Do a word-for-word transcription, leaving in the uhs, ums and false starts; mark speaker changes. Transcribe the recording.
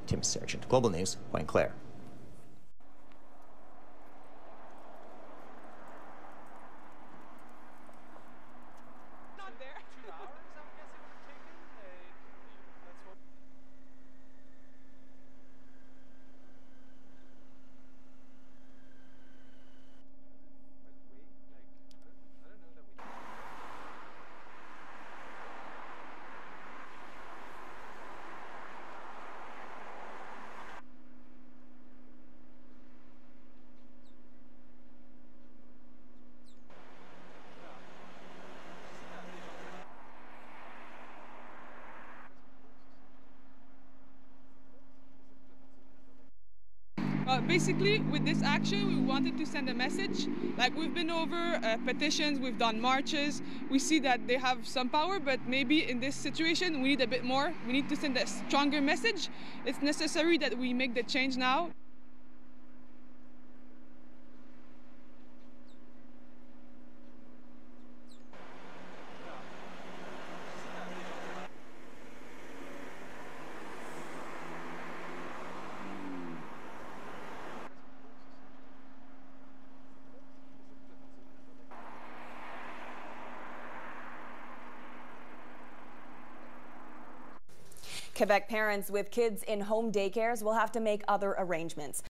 Speaker 1: Tim Sargent. Global News, Pointe-Claire.
Speaker 2: Uh, basically, with this action, we wanted to send a message. Like, we've been over uh, petitions, we've done marches. We see that they have some power, but maybe in this situation, we need a bit more. We need to send a stronger message. It's necessary that we make the change now.
Speaker 3: Quebec parents with kids in home daycares will have to make other arrangements.